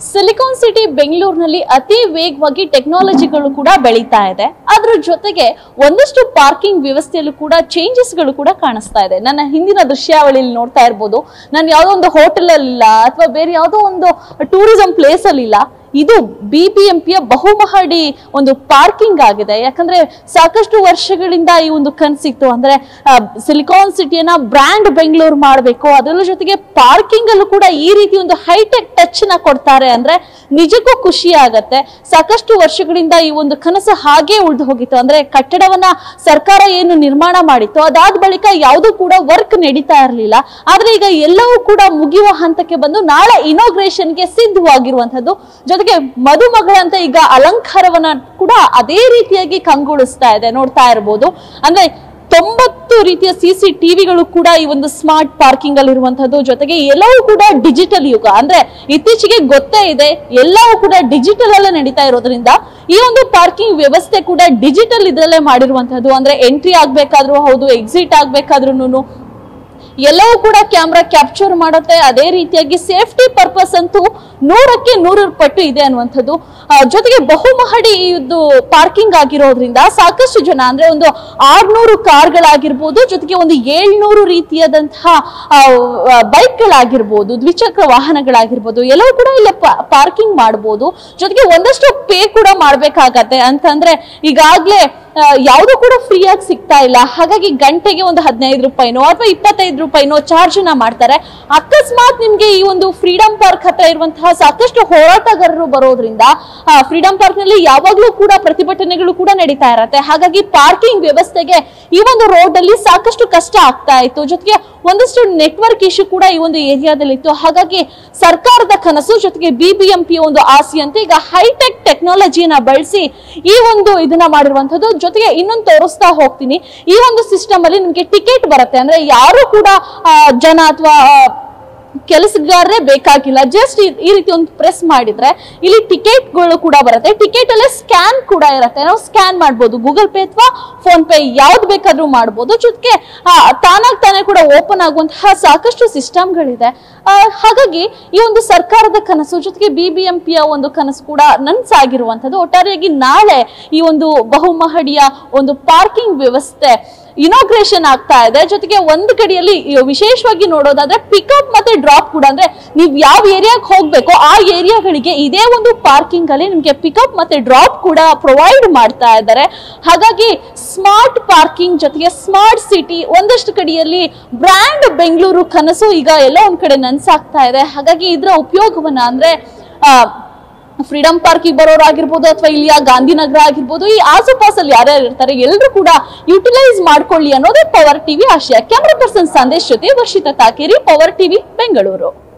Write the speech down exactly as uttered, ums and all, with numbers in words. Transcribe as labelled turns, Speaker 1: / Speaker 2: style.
Speaker 1: Silicon city ಬೆಂಗಳೂರಿನಲ್ಲಿ ಅತಿ ವೇಗವಾಗಿ ಟೆಕ್ನಾಲಜಿಗಳು ಕೂಡ ಬೆಳೀತಾ ಇದೆ. ಅದರ ಜೊತೆಗೆ ಒಂದಷ್ಟು ಪಾರ್ಕಿಂಗ್ ವ್ಯವಸ್ಥೆಯಲ್ಲೂ ಕೂಡ ಚೇಂಜಸ್ ಗಳು ಕೂಡ ಕಾಣಿಸ್ತಾ ಇದೆ. ನನ್ನ ಹಿಂದಿನ ದೃಶ್ಯಾವಳಿಯಲ್ಲಿ ನೋಡ್ತಾ ಇರಬಹುದು, ನಾನು ಯಾವುದೋ ಒಂದು ಹೋಟೆಲ್ ಅಲ್ಲಿ ಇಲ್ಲ ಅಥವಾ ಬೇರೆ ಯಾವುದೋ ಒಂದು ಟೂರಿಸಂ ಪ್ಲೇಸ್ ಅಲ್ಲಿ ಇಲ್ಲ, ಇದು ಬಿಬಿಎಂಪಿಯ ಬಹುಮಹಡಿ ಒಂದು ಪಾರ್ಕಿಂಗ್ ಆಗಿದೆ. ಯಾಕಂದ್ರೆ ಸಾಕಷ್ಟು ವರ್ಷಗಳಿಂದ ಈ ಒಂದು ಕನಸಿತ್ತು, ಅಂದ್ರೆ ಸಿಲಿಕಾನ್ ಸಿಟಿಯನ್ನ ಬ್ರ್ಯಾಂಡ್ ಬೆಂಗಳೂರು ಮಾಡಬೇಕು, ಅದರ ಜೊತೆಗೆ ಪಾರ್ಕಿಂಗ್ ಅಲ್ಲೂ ಕೂಡ ಈ ರೀತಿ ಒಂದು ಹೈಟೆಕ್ ಟಚ್ ನ ಕೊಡ್ತಾರೆ ಅಂದ್ರೆ ನಿಜಕ್ಕೂ ಖುಷಿ ಆಗತ್ತೆ. ಸಾಕಷ್ಟು ವರ್ಷಗಳಿಂದ ಈ ಒಂದು ಕನಸು ಹಾಗೆ ಉಳಿದು ಹೋಗಿತ್ತು. ಅಂದ್ರೆ ಕಟ್ಟಡವನ್ನ ಸರ್ಕಾರ ಏನು ನಿರ್ಮಾಣ ಮಾಡಿತ್ತು, ಅದಾದ ಬಳಿಕ ಯಾವುದು ಕೂಡ ವರ್ಕ್ ನಡೀತಾ ಇರಲಿಲ್ಲ. ಆದ್ರೆ ಈಗ ಎಲ್ಲವೂ ಕೂಡ ಮುಗಿಯುವ ಹಂತಕ್ಕೆ ಬಂದು ನಾಳೆ ಇನಾಗ್ರೇಷನ್ಗೆ ಸಿದ್ಧವಾಗಿರುವಂತದ್ದು. ಜೊತೆಗೆ ಮದುಮಗಳಂತ ಈಗ ಅಲಂಕಾರವನ್ನ ಕೂಡ ಅದೇ ರೀತಿಯಾಗಿ ಕಂಗೊಳಿಸ್ತಾ ಇದೆ, ನೋಡ್ತಾ ಇರಬಹುದು. ಅಂದ್ರೆ ತೊಂಬತ್ತು ರೀತಿಯ ಸಿಸಿ ಟಿವಿಗಳು ಕೂಡ ಈ ಒಂದು ಸ್ಮಾರ್ಟ್ ಪಾರ್ಕಿಂಗ್ ಅಲ್ಲಿ ಇರುವಂತದ್ದು. ಜೊತೆಗೆ ಎಲ್ಲವೂ ಕೂಡ ಡಿಜಿಟಲ್ ಯುಗ, ಅಂದ್ರೆ ಇತ್ತೀಚೆಗೆ ಗೊತ್ತೇ ಇದೆ ಎಲ್ಲವೂ ಕೂಡ ಡಿಜಿಟಲ್ ಅಲ್ಲೇ ನಡೀತಾ ಇರೋದ್ರಿಂದ ಈ ಒಂದು ಪಾರ್ಕಿಂಗ್ ವ್ಯವಸ್ಥೆ ಕೂಡ ಡಿಜಿಟಲ್ ಇದ್ರಲ್ಲೇ ಮಾಡಿರುವಂತದ್ದು. ಅಂದ್ರೆ ಎಂಟ್ರಿ ಆಗ್ಬೇಕಾದ್ರೂ ಹೌದು, ಎಕ್ಸಿಟ್ ಆಗ್ಬೇಕಾದ್ರೂ ಎಲ್ಲವೂ ಕೂಡ ಕ್ಯಾಮ್ರಾ ಕ್ಯಾಪ್ಚರ್ ಮಾಡುತ್ತೆ. ಅದೇ ರೀತಿಯಾಗಿ ಸೇಫ್ಟಿ ಪರ್ಪಸ್ ಅಂತೂ ನೂರಕ್ಕೆ ನೂರು ಪಟ್ಟು ಇದೆ ಅನ್ನುವಂಥದ್ದು. ಜೊತೆಗೆ ಬಹುಮಹಡಿ ಇದು ಪಾರ್ಕಿಂಗ್ ಆಗಿರೋದ್ರಿಂದ ಸಾಕಷ್ಟು ಜನ, ಅಂದ್ರೆ ಒಂದು ಆರ್ನೂರು ಕಾರ್ಗಳಾಗಿರ್ಬೋದು, ಜೊತೆಗೆ ಒಂದು ಏಳ್ನೂರು ರೀತಿಯಾದಂತಹ ಬೈಕ್ ಗಳಾಗಿರ್ಬೋದು, ದ್ವಿಚಕ್ರ ವಾಹನಗಳಾಗಿರ್ಬೋದು, ಎಲ್ಲವೂ ಕೂಡ ಇಲ್ಲಿ ಪಾರ್ಕಿಂಗ್ ಮಾಡಬಹುದು. ಜೊತೆಗೆ ಒಂದಷ್ಟು ಪೇ ಕೂಡ ಮಾಡ್ಬೇಕಾಗತ್ತೆ. ಅಂತಂದ್ರೆ ಈಗಾಗ್ಲೇ ಯಾವುದು ಕೂಡ ಫ್ರೀ ಆಗಿ ಸಿಗ್ತಾ ಇಲ್ಲ. ಹಾಗಾಗಿ ಗಂಟೆಗೆ ಒಂದು ಹದಿನೈದು ರೂಪಾಯಿನೋ ಅಥವಾ ಇಪ್ಪತ್ತೈದು ರೂಪಾಯಿನೋ ಚಾರ್ಜ್ ನ ಮಾಡ್ತಾರೆ. ಅಕಸ್ಮಾತ್ ನಿಮ್ಗೆ ಈ ಒಂದು ಫ್ರೀಡಂ ಪಾರ್ಕ್ ಹತ್ರ ಇರುವಂತಹ ಸಾಕಷ್ಟು ಹೋರಾಟಗಾರರು ಬರೋದ್ರಿಂದ ಫ್ರೀಡಂ ಪಾರ್ಕ್ ನಲ್ಲಿ ಯಾವಾಗ್ಲೂ ಕೂಡ ಪ್ರತಿಭಟನೆಗಳು ಕೂಡ ನಡೀತಾ ಇರತ್ತೆ. ಹಾಗಾಗಿ ಪಾರ್ಕಿಂಗ್ ವ್ಯವಸ್ಥೆಗೆ ಈ ಒಂದು ರೋಡ್ ಅಲ್ಲಿ ಸಾಕಷ್ಟು ಕಷ್ಟ ಆಗ್ತಾ ಇತ್ತು. ಜೊತೆಗೆ ಒಂದಷ್ಟು ನೆಟ್ವರ್ಕ್ ಇಶ್ಯೂ ಕೂಡ ಈ ಒಂದು ಏರಿಯಾದಲ್ಲಿ ಇತ್ತು. ಹಾಗಾಗಿ ಸರ್ಕಾರದ ಕನಸು ಜೊತೆಗೆ ಬಿಬಿಎಂಪಿ ಒಂದು ಆಸೆಯಂತೆ ಈಗ ಹೈಟೆಕ್ ಟೆಕ್ನಾಲಜಿಯನ್ನ ಬಳಸಿ ಈ ಒಂದು ಇದನ್ನ ಮಾಡಿರುವಂತದ್ದು. ಜೊತೆಗೆ ಇನ್ನೊಂದು ತೋರಿಸ್ತಾ ಹೋಗ್ತೀನಿ, ಈ ಒಂದು ಸಿಸ್ಟಮ್ ಅಲ್ಲಿ ನಿಮ್ಗೆ ಟಿಕೆಟ್ ಬರುತ್ತೆ. ಅಂದ್ರೆ ಯಾರು ಕೂಡ ಜನ ಅಥವಾ ಕೆಲಸಗಾರರೇ ಬೇಕಾಗಿಲ್ಲ, ಜಸ್ಟ್ ಈ ರೀತಿ ಒಂದು ಪ್ರೆಸ್ ಮಾಡಿದ್ರೆ ಇಲ್ಲಿ ಟಿಕೆಟ್ಗಳು ಕೂಡ ಬರುತ್ತೆ. ಟಿಕೆಟ್ ಅಲ್ಲೇ ಸ್ಕ್ಯಾನ್ ಕೂಡ ಇರುತ್ತೆ, ನಾವು ಸ್ಕ್ಯಾನ್ ಮಾಡ್ಬೋದು. ಗೂಗಲ್ ಪೇ ಅಥವಾ ಫೋನ್ ಪೇ ಯಾವ್ದು ಬೇಕಾದ್ರೂ ಮಾಡ್ಬೋದು. ಜೊತೆಗೆ ತಾನಾಗ್ ತಾನೇ ಕೂಡ ಓಪನ್ ಆಗುವಂತಹ ಸಾಕಷ್ಟು ಸಿಸ್ಟಮ್ಗಳಿದೆ. ಹಾಗಾಗಿ ಈ ಒಂದು ಸರ್ಕಾರದ ಕನಸು ಜೊತೆಗೆ ಬಿಬಿಎಂಪಿಯ ಒಂದು ಕನಸು ಕೂಡ ನನ್ಸಾಗಿರುವಂತದ್ದು. ಒಟ್ಟಾರೆಯಾಗಿ ನಾಳೆ ಈ ಒಂದು ಬಹುಮಹಡಿಯ ಒಂದು ಪಾರ್ಕಿಂಗ್ ವ್ಯವಸ್ಥೆ ಇನಾಗ್ರೇಷನ್ ಆಗ್ತಾ ಇದೆ. ಜೊತೆಗೆ ಒಂದು ಕಡೆಯಲ್ಲಿ ವಿಶೇಷವಾಗಿ ನೋಡೋದಾದ್ರೆ ಪಿಕಪ್ ಮತ್ತೆ ಡ್ರಾಪ್ ಕೂಡ, ಅಂದ್ರೆ ನೀವು ಯಾವ ಏರಿಯಾಗೆ ಹೋಗ್ಬೇಕೋ ಆ ಏರಿಯಾಗಳಿಗೆ ಇದೇ ಒಂದು ಪಾರ್ಕಿಂಗ್ ಅಲ್ಲಿ ನಿಮ್ಗೆ ಪಿಕಪ್ ಮತ್ತೆ ಡ್ರಾಪ್ ಕೂಡ ಪ್ರೊವೈಡ್ ಮಾಡ್ತಾ ಇದ್ದಾರೆ. ಹಾಗಾಗಿ ಸ್ಮಾರ್ಟ್ ಪಾರ್ಕಿಂಗ್ ಜೊತೆಗೆ ಸ್ಮಾರ್ಟ್ ಸಿಟಿ, ಒಂದಷ್ಟು ಕಡೆಯಲ್ಲಿ ಬ್ರ್ಯಾಂಡ್ ಬೆಂಗಳೂರು ಕನಸು ಈಗ ಎಲ್ಲ ಒಂದ್ ಕಡೆ ನನ್ಸಾಗ್ತಾ ಇದೆ. ಹಾಗಾಗಿ ಇದರ ಉಪಯೋಗವನ್ನ ಅಂದ್ರೆ ಆ ಫ್ರೀಡಂ ಪಾರ್ಕಿಗೆ ಬರೋರಾಗಿರ್ಬೋದು ಅಥವಾ ಇಲ್ಲಿಯ ಗಾಂಧಿನಗರ ಆಗಿರ್ಬೋದು, ಈ ಆಸುಪಾಸಲ್ಲಿ ಯಾರ್ಯಾರು ಇರ್ತಾರೆ ಎಲ್ಲರೂ ಕೂಡ ಯುಟಿಲೈಸ್ ಮಾಡ್ಕೊಳ್ಳಿ ಅನ್ನೋದೇ ಪವರ್ ಟಿವಿ ಆಶಯ. ಕ್ಯಾಮರಾ ಪರ್ಸನ್ ಸಂದೇಶ್ ಜೊತೆ ವರ್ಷಿತಾ ತಾಕೇರಿ, ಪವರ್ ಟಿವಿ ಬೆಂಗಳೂರು.